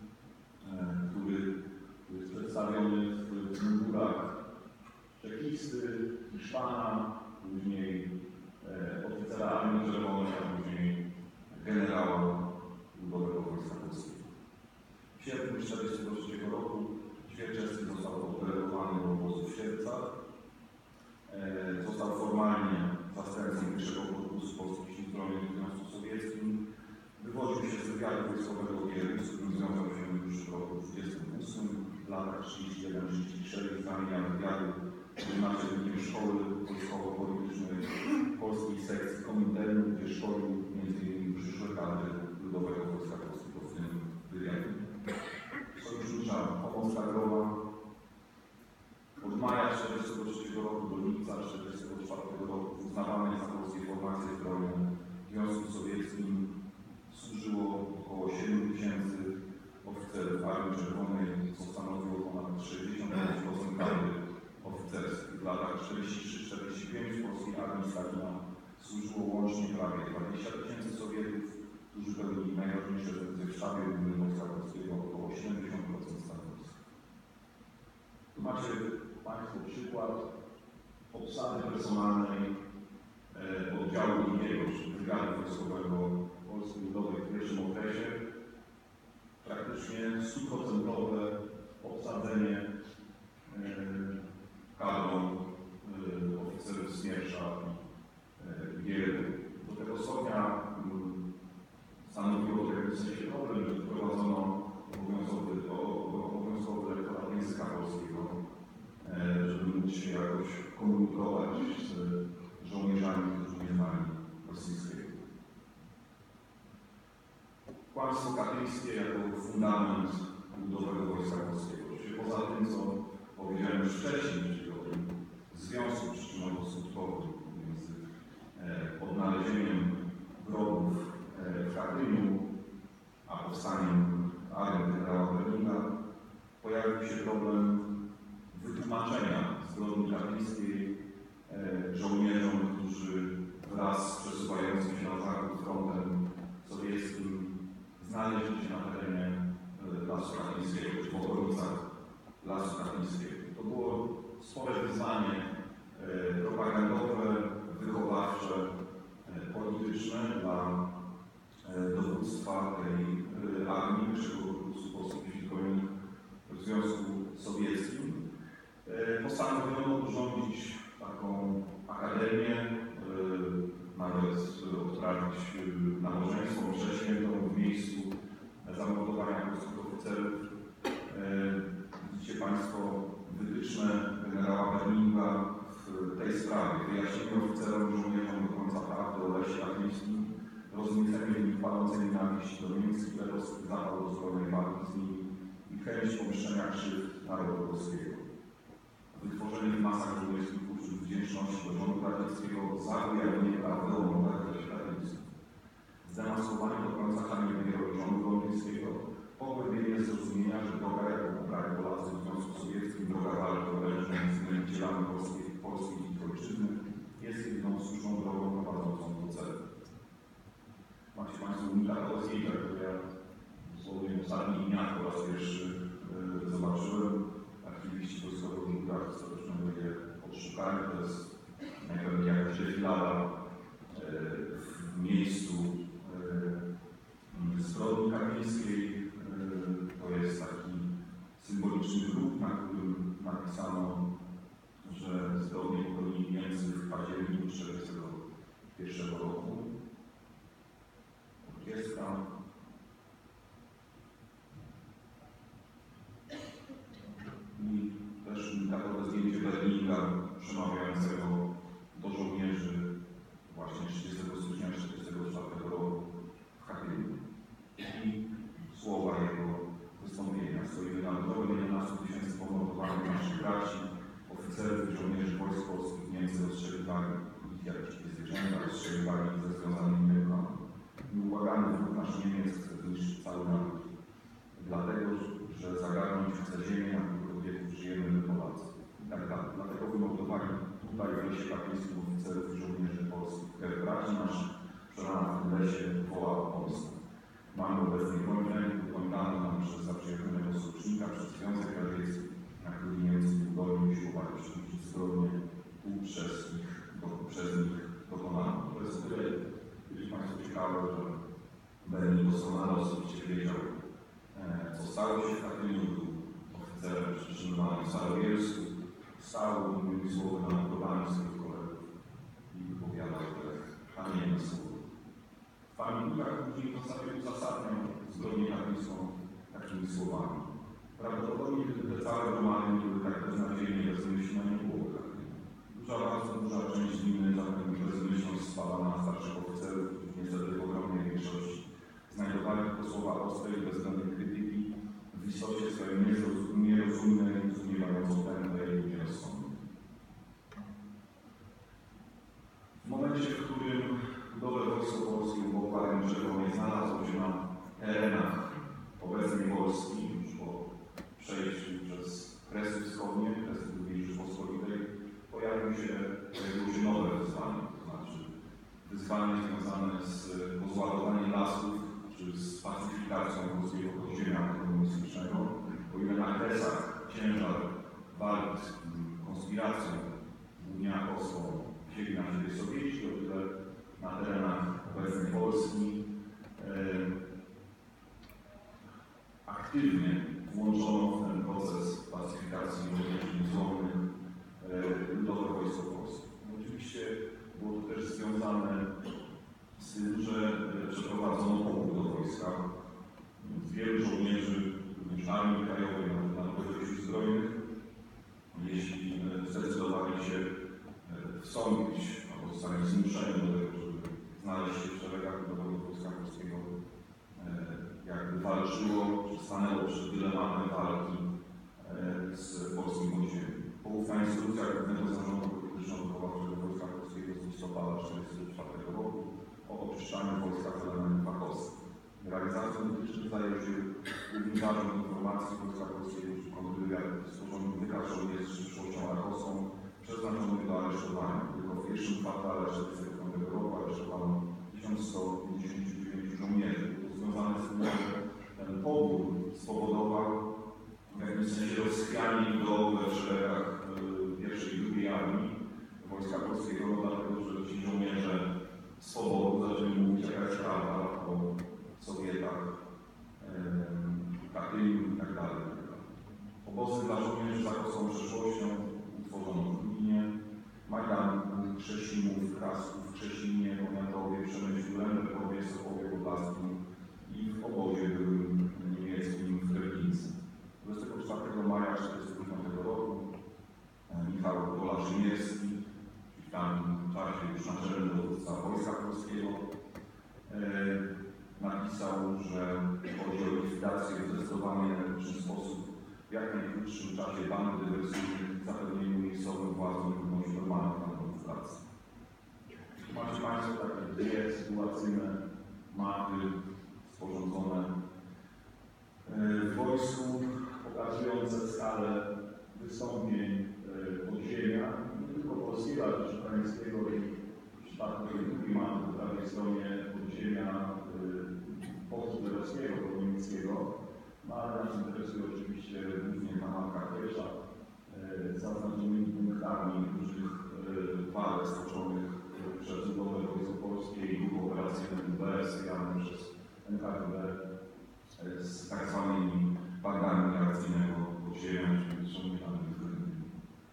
który jest przedstawiony w mundurach czekisty, Hiszpana, później oficera Armii Czerwonej, a później generała ludowego wojska polskiego. W sierpniu tysiąc dziewięćset czterdziestego trzeciego roku Świerczewski został oddelegowany do obozu w Sierpcach. Został formalnie zastępcą pierwszego korpusu polskich sił zbrojnych w Związku Sowieckim. Wywodził się z wywiadu wojskowego G R U, z którym związał się już w roku dwudziestym ósmym, w latach trzydziestym pierwszym do trzydziestego trzeciego z ramienia wywiadu, który naczelnikiem szkoły wojskowo-politycznej polskiej sekcji Kominternu, gdzie szkolił między innymi przyszłe kadry ludowego wojska polskiego w tym wywiadzie. Sojusznicza pomoc kadrowa. Od maja tysiąc dziewięćset czterdziestego trzeciego roku do lipca tysiąc dziewięćset czterdziestego czwartego roku uznawane za polskie formacje zbrojne w Związku Sowieckim służyło około siedmiu tysięcy oficerów Armii Czerwonej, co stanowiło ponad sześćdziesiąt pięć procent kadry oficerskiej. W latach czterdziestym trzecim do czterdziestego piątego w polskiej armii Stalina służyło łącznie prawie dwadzieścia tysięcy Sowietów, którzy pełnili najważniejsze funkcje w sztabie głównym Wojska Polskiego, około siedemdziesiąt procent stanowisk. Tu macie Państwo przykład obsady personalnej e, oddziału drugiego, czyli Brygady Wojskowego Polski Ludowej w pierwszym okresie. Praktycznie stuprocentowe obsadzenie e, kadrą e, oficerów Smiersza i G R U. Do tego stopnia um, stanowiło to w jakimś sensie problem, że wprowadzono obowiązkowy, obowiązkowy lektorat języka polskiego, e, żeby móc się jakoś komunikować z żołnierzami, którzy nie znali rosyjskiego. Kłamstwo katyńskie jako fundament ludowego wojska polskiego. Czyli poza tym, co powiedziałem już wcześniej, pojawił się problem wytłumaczenia zbrodni katyńskiej żołnierzom, którzy wraz z przesuwającym się na zachód frontem sowieckim znaleźli się na terenie Lasu Katyńskiego, czy w okolicach Lasu Katyńskiego. To było spore wyzwanie propagandowe, wychowawcze, polityczne dla dowództwa tej armii, pierwszego korpusu polskich zbrojnych w Związku Sowieckim. Postanowiono urządzić taką akademię, nawet odprawić nabożeństwo, mszę świętą w miejscu zamordowania polskich oficerów. Widzicie Państwo wytyczne generała Berlinga w tej sprawie. Wyjaśnienie oficerom i żołnierzom do końca prawdy o lesie katyńskim, rozniecenie w nich palącej nienawiść do Niemiec hitlerowskich, zapał do zbrojnej walki z nimi i chęć pomszczenia krzywd narodu polskiego. Wytworzenie w masach żołnierskich uczuć wdzięczności do rządu radzieckiego za ujawnienie prawdy o mordach w lesie katyńskim. Zdemaskowanie do końca haniebnego rządu londyńskiego, pogłębienie zrozumienia, że droga, jaką obrali Polacy w Związku Sowieckim, droga walki orężnej z wielbicielami polskiej, polskiej i ojczyzny, jest jedyną słuszną drogą prowadzącą do celu. Macie Państwo unikat Olskiego, który ja dosłownie w ostatnich dniach po raz pierwszy yy, zobaczyłem. Aktywiści wojskowego żółta historycznego je odszukali. To jest najpewniej jakaś defilada yy, w miejscu yy, zbrodni katyńskiej. Yy, to jest taki symboliczny grób, na którym napisano, że zbrodnie popełnili Niemcy w październiku tysiąc dziewięćset czterdziestego pierwszego roku. Orkiestra. I też unikarowe zdjęcie Berlinga przemawiającego do żołnierzy właśnie trzydziestego stycznia tysiąc dziewięćset czterdziestego czwartego roku w Katyniu. I słowa jego wystąpienia. Stoimy na drodze jedenastu tysięcy pomordowanych naszych braci, oficerów i żołnierzy wojsk polskich. Niemcy ostrzeliwali ich jak dzikie zwierzęta, ostrzeliwali ich ze związanymi rękoma. Nieubłagany wróg nasz Niemiec chce zniszczyć cały naród. Dlatego, że zagarnąć chce ziemię, na którego wieku żyjemy my Polacy. I tak dalej. Dlatego wymordowali tutaj w lesie katyńskich oficerów i żołnierzy polskich. Krew braci naszych przelana w tym lesie woła o Polskę. Mamy obecnie broń w ręku, broń daną nam przez zaprzyjaźnionego sojusznika, przez Związek Radziecki, na który Niemcy nieudolnie usiłowali przywrócić zbrodnie tu przez nich, do, przez nich dokonano. To jest o tyle, jeśli Państwo ciekawe, że Berlin doskonale osobiście wiedział, co stało się w Katyniu, był oficerem przetrzymywanym w Starobielsku, stał, innymi słowy, na nagrobaniu swoich kolegów i wypowiadał te haniebne słowa. W pamiętnikach później to sobie uzasadnią zbrodnię katyńską takimi słowami. Prawdopodobnie gdyby te całe gromady nie były tak beznadziejnie bezmyślne, nie było Katynia. Duża, bardzo duża część gminy zatem bezmyślność spała na starszych oficerów, którzy niestety w ogromnej większości znajdowali tylko słowa ostrej i bezwzględnej krytyki w istocie swojej nierozumnej, zdumiewająco tępej i nierozsądnej. W momencie, w którym budowe wojsko polskie u Armii Czerwonej znalazło się na terenach obecnej Polski, już po przejściu przez Kresy Wschodnie, Kresy drugiej Rzeczypospolitej, pojawiły się, pojawiło się nowe wyzwanie, to znaczy wyzwanie związane z pozładowaniem lasów, czy z pacyfikacją polskiego podziemia komunistycznego. O ile na Kresach ciężar walk z konspiracją głównie natowską wzięli na siebie Sowieci, o tyle na terenach obecnej Polski e, aktywnie włączono w ten proces pacyfikacji niezłomnych e, ludowe wojsko polskie. No, oczywiście było to też związane z tym, że przeprowadzono pobór do wojska. Wielu żołnierzy, również Armii Krajowej, Narodowych Sił Zbrojnych, jeśli zdecydowali się wstąpić, albo zostali zmuszeni do tego, żeby znaleźć się w szeregach ludowego wojska polskiego, jakby walczyło, czy stanęło przed dylematem walki z polskim podziemiem. Poufna instrukcja Głównego Zarządu Polityczno-Wychowawczego Wojska Polskiego z listopada tysiąc dziewięćset czterdziestego czwartego roku o oczyszczaniu wojska z elementów fakowskich. Realizacją wytycznych zajął się Główny Zarząd Informacji Wojska Polskiego przy stworzonych wykaz żołnierzy z przyszłością Archosą przeznaczonych do aresztowania. Tylko w pierwszym kwartale tysiąc czterysta czterdziestego piątego roku aresztowano tysiąc sto pięćdziesiąt dziewięć żołnierzy. To związane z tym, że ten pobór spowodował w jakimś sensie rozchwianie ideowe w szeregach pierwszej i drugiej armii Wojska Polskiego, dlatego że ci żołnierze z poboru zaczęli mówić, jaka jest prawda o Sowietach, Katyniu i tak dalej. Obozy dla żołnierzy za polską przeszłością utworzono w Lublinie, Majdanku, Krzesiniu, Krasku, w Krzesinie, Poniatowie, Przemyślu, Lemberkowie, Sokowie, Podlaskim i w obozie byłym niemieckim w Treblince. dwudziestego czwartego maja tysiąc czterysta czterdziestego piątego roku Michał Dolarzyniewski, w tamtym czasie już naczelny dowódca Wojska Polskiego, napisał, że chodzi o likwidację w zdecydowany energetyczny sposób w jak najkrótszym czasie band dywersyjnych, zapewnieniu miejscowym władzom trudności normalnych warunków pracy. Macie Państwo takie dwie sytuacyjne mapy sporządzone w wojsku, pokazujące skalę wystąpień podziemia, nie tylko polskiego, ale też ukraińskiego i w przypadku tej drugiej mapy po prawej stronie podziemia postdywersyjnego, niemieckiego. No ale nas interesuje oczywiście głównie ta mapka pierwsza z zaznaczonymi punktami różnych walk stoczonych przez Ludowe Wojsko Polskie i grup operacyjnych U B S wyjane przez N K W D z tak zwanymi bandami reakcyjnego podziemia, czyli żołnierzami względnymi.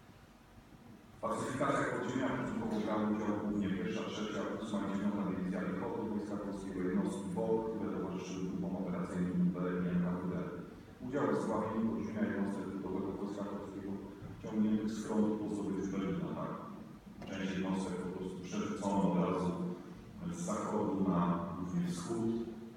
W pacyfikacjach podziemia początkowo brały udział głównie pierwsza, trzecia, ósma i dziewiąta Dywizja Piechoty Wojska Polskiego, jednostki W O P, które towarzyszyły grupom operacyjnym U B i N K W D. Udział w zławieniu podziemia jednostek Ludowego Wojska Polskiego ciągniętych z frontu po sobie z Berlina, tak? Część jednostek po prostu przerzucono od razu z zachodu na głównie wschód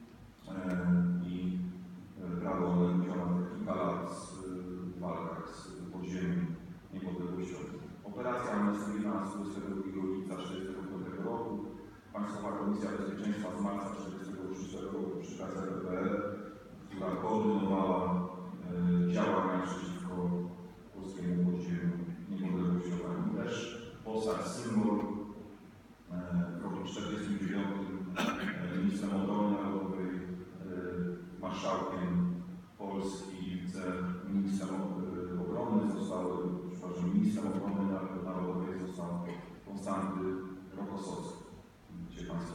i brało one udział na kilka lat w walkach z podziemiem niepodległościowym. Operacja amnestyjna z dwudziestego drugiego lipca tysiąc dziewięćset czterdziestego piątego roku, Państwowa Komisja Bezpieczeństwa z marca tysiąc dziewięćset czterdziestego szóstego roku przy K C R P R, która koordynowała e, działania przeciwko polskiemu podziemiu niepodległościowemu. Też postać, symbol e, w roku tysiąc dziewięćset czterdziestym dziewiątym e, ministrem obrony narodowej, e, marszałkiem Polski i wiceministrem obrony został, przepraszam, ministrem obrony narodowej został Konstanty Rokossowski. Widzicie Państwo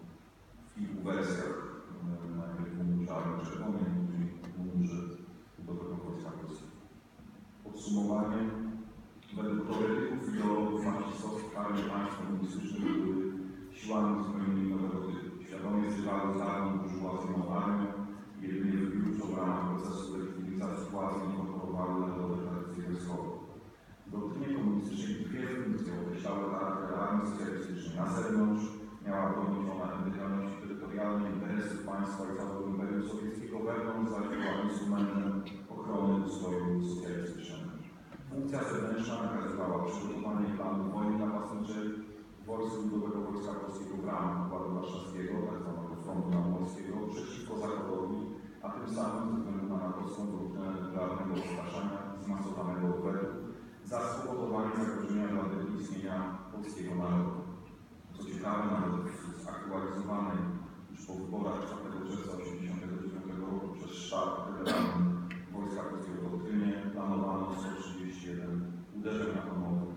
w kilku wersjach, najpierw w mundurze Armii Czerwonej, później w mundurze Ludowego Wojska Polskiego. Podsumowanie. Według teoretyków i ideologów marksistowskich armie państw komunistycznych były siłami zupełnie nowego typu. Świadomie zrywały z armią burżuazyjną armią i jedynie wybiórczo w ramach procesu legitymizacji władzy inkorporowały narodowe tradycje wojskowe. W doktrynie komunistycznej dwie funkcje określały charakter armii socjalistycznej. Na zewnątrz miała bronić ona integralności terytorialnej, interesów państwa i całego Imperium Sowieckiego, wewnątrz zaś była instrumentem ochrony ustroju socjalistycznego. Funkcja zewnętrzna nakazywała przygotowanie planu wojny napastniczej Wojsk Ludowego Wojska Polskiego w ramach Układu Warszawskiego, tzw. frontu nadmorskiego, przeciwko Zachodowi, a tym samym ze względu na natowską doktrynę nuklearnego odstraszania i zmasowanego odwetu za spowodowanie zagrożenia dla istnienia polskiego narodu. Co ciekawe, nawet w zaktualizowanej już po wyborach czwartego czerwca tysiąc dziewięćset osiemdziesiątego dziewiątego roku przez sztab federalny Wojska Polskiego doktrynie planowano sto trzydzieści jeden uderzeń atomowych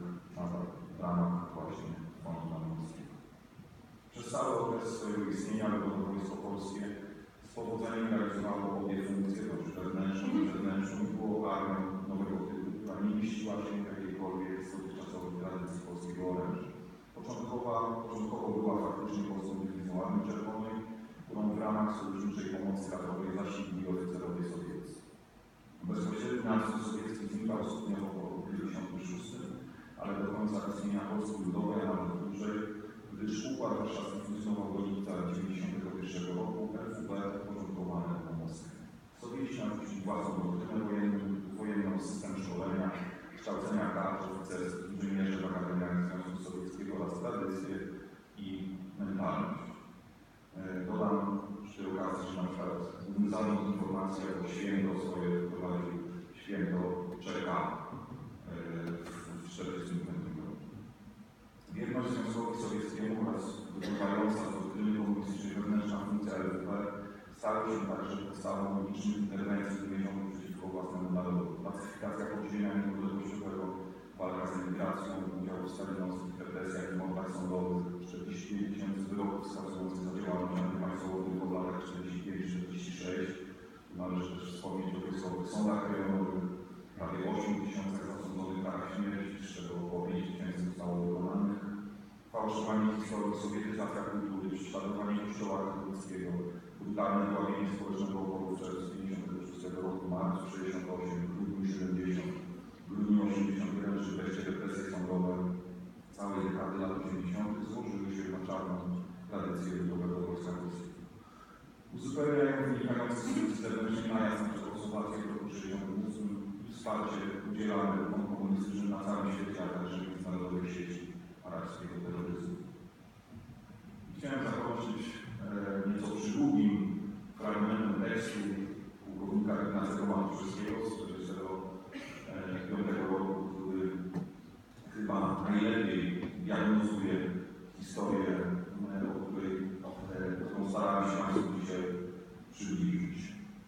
w ramach właśnie frontu nadmorskiego. Przez cały okres swojego istnienia Ludowe Wojsko Polskie z powodzeniem realizowało obie funkcje, to znaczy wewnętrzną i zewnętrzną, i było armią nowego typu, która nie mieściła się w jakiejkolwiek z dotychczasowych tradycji polskiego oręża. Początkowo była faktycznie polską dywizją Armii Czerwonej, którą w ramach sojuszniczej pomocy radowej zasilili oficerowie sowieccy. Bezpośredni nadzór sowiecki znikał stopniowo po roku tysiąc dziewięćset pięćdziesiątym szóstym, ale do końca istnienia Polski Ludowej, a nawet dłużej, gdyż Układ Warszawski funkcjonował do lipca tysiąc dziewięćset dziewięćdziesiątego pierwszego roku, F U B uporządkowane do Moskwy. Sowieci narzucili własną doktrynę wojenną, wojenną system szkolenia, kształcenia kadr oficerskich, inżynierzy w akademiach Związku Sowieckiego oraz tradycje i mentalność. Dodam przy tej okazji, że na przykład Zarząd Informacji jako święto swoje wprowadził święto pacyfikacja podziemia niepodległościowego, walka z emigracją, udział w stalinowskich represjach i mordach sądowych, czterdzieści pięć tysięcy wyroków wskazujących na działalność antypaństwową w latach czterdzieści pięć do czterdzieści sześć. Należy też wspomnieć o wojskowych sądach rejonowych, prawie osiem tysięcy zasądzonych karach śmierci, z czego około pięć tysięcy zostało wykonanych. Fałszowanie historii, sowietyzacja kultury, prześladowanie kościoła katolickiego, brutalne dławienie społecznego oporu w czerwcu pięćdziesiątego szóstego roku, marcu sześćdziesiątego ósmego, grudniu siedemdziesiątego, grudniu osiemdziesiątego pierwszego, czy wreszcie represje sądowe całej dekady lat osiemdziesiątych złożyły się na czarną tradycję ludowego wojska polskiego. Uzupełniają wynikające z polityki zewnętrznej najazd na Czechosłowację w roku sześćdziesiątym ósmym i wsparcie udzielane ruchom komunistycznym na całym świecie, a także międzynarodowej sieci arabskiego terroryzmu. Chciałem zakończyć e, nieco przydługim fragmentem tekstu pułkownika Ignacego Matuszewskiego z tysiąc dziewięćset czterdziestego piątego roku, który chyba najlepiej diagnozuje historię, o której którą staramy się Państwu dzisiaj przybliżyć.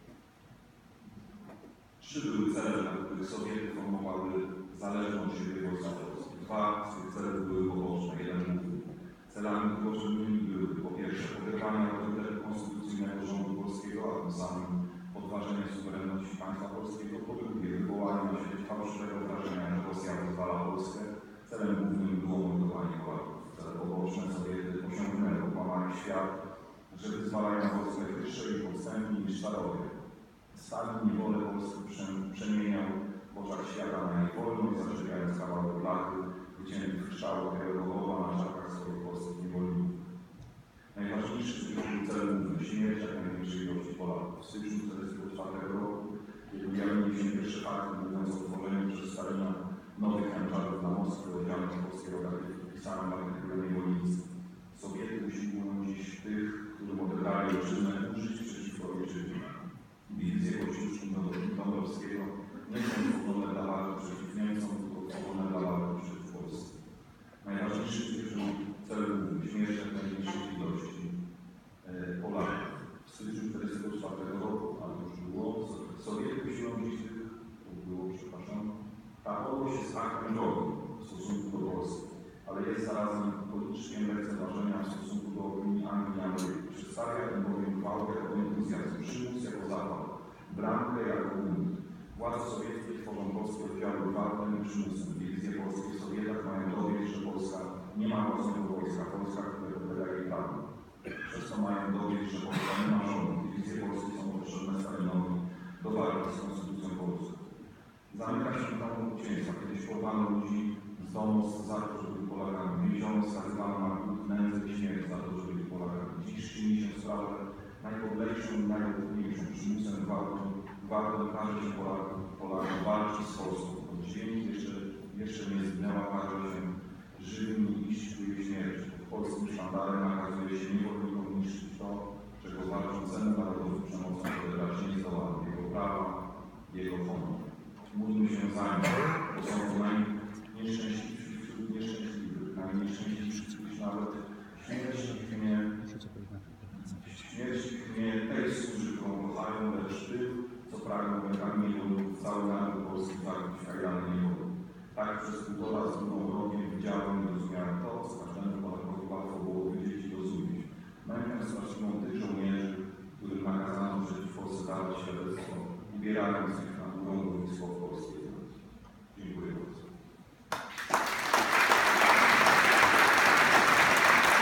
Trzy były cele, dla których Sowiety formowały zależną od siebie wojska polskie. Dwa z tych celów były poboczne, jeden główny. Celami pobocznymi były po pierwsze poderwanie autorytetu konstytucyjnego rządu polskiego, a tym samym podważenie suwerenności państwa polskiego, po drugie wywołanie na świecie fałszywego wrażenia, że Rosja wyzwala Polskę. Celem głównym było mordowanie Polaków. Cele poboczne Sowiety osiągnęły, okłamali świat, że wyzwalają na Polskę wyższe i podstępni niż starowie. Stalin niewolę Polskę przemieniał w oczach świata na niewolność, zaczepiając kawałek blachy, wyciętych w strzałach Białego na czapkach swoich polskich niewolników. Najważniejszy z tych cel główny śmierć jak największej ilości Polaków. W styczniu tysiąc dziewięćset czterdziestego czwartego roku, kiedy ujawniły się pierwsze fakty mówiąc o tworzeniu przez Stalina nowych handlarzów na Moskwie, oddziałów polskiego wpisanym artykułem niewolnictwa. Sowiety usiłują dziś tych, którym odebrali ojczyznę, użyć przeciwko ojczyźnie. Wizje Kościuszki Dąbrowskiego nie są tworzone dla walki przeciw Niemcom, tylko tworzone dla walki przeciw Polsce. Najważniejszy z tych celów głównych śmierć jak najmniejszej ilości e, Polaków. W styczniu tysiąc dziewięćset czterdziestego czwartego roku, ale już było, Sowiety usiłują dziś tych, to było, przepraszam, ta podłość jest aktem drogi w stosunku do Polski, ale jest zarazem politycznym lekceważenia w stosunku do opinii Anglii i Ameryki. Przedstawia ten bowiem gwałt jako entuzjazm, przymus jako zapał, bramkę jako bunt. Władze sowieckie tworzą polskie oddziały gwałtem i przymusem. Dywizje polskie w Sowietach mają dowieść, że Polska nie ma własnego wojska, Polska, które podlega jej prawu. Przez to mają dowieść, że Polska nie ma rządu. Dywizje polskie są potrzebne Stalinowi do walki z konstytucją polską. Zamyka się tam okrucieństwa. Kiedyś porwano ludzi z domu za to, że byli Polakami. Więziono, skazywano na nędzę i śmierć za to, że byli Polakami. Dziś czyni się sprawę najpodlejszą i najokrutniejszą przymusem gwałtem. Gwałtem każe się Polakom, Polakom walczyć z Polską. Od dźwięki jeszcze, jeszcze nie zginęła, każe się żywym iść ku jej śmierci. Pod polskim sztandarem nakazuje się niewolnikom niszczyć to, czego walczącemu narodowi przemocą odebrać nie zdołano. Jego prawa, jego honor. Módlmy się za nim, bo są to najnieszczęśliwsi wśród nieszczęśliwych, najnieszczęśliwsi nawet śmierć w imię, śmierć w imię tej służy, którą kochają, lecz tych, co pragną rękami niewolników cały naród polski zabić w kajdanem niewoli. Tak przez półtora z drugą rokiem widziałem i rozumiałem to, co każdemu Polakowi łatwo było widzieć i rozumieć. Mękę straszliwą tych żołnierzy, którym nakazano przeciw Polsce dawać świadectwo, ubierając ich na górą wojsko w Polsce.